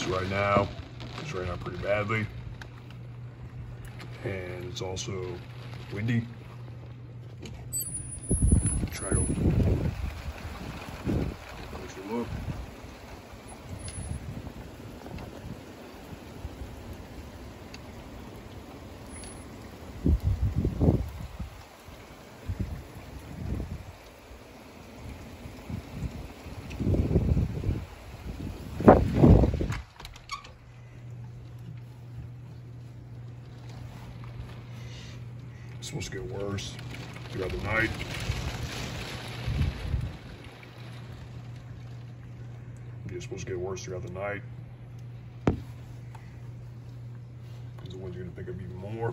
right now. It's raining out pretty badly. And it's also windy. Try to closer look. It's supposed to get worse throughout the night. It's supposed to get worse throughout the night. Because the wind's going to pick up even more.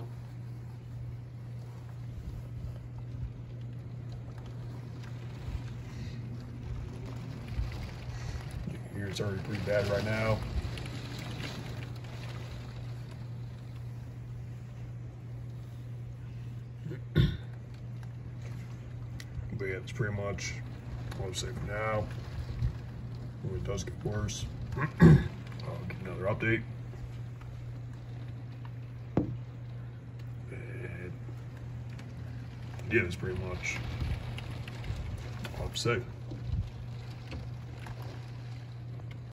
Here it's already pretty bad right now. But yeah, it's pretty much all I'm saying for now. When it does get worse, I'll give another update. And yeah, that's pretty much all I'm saying.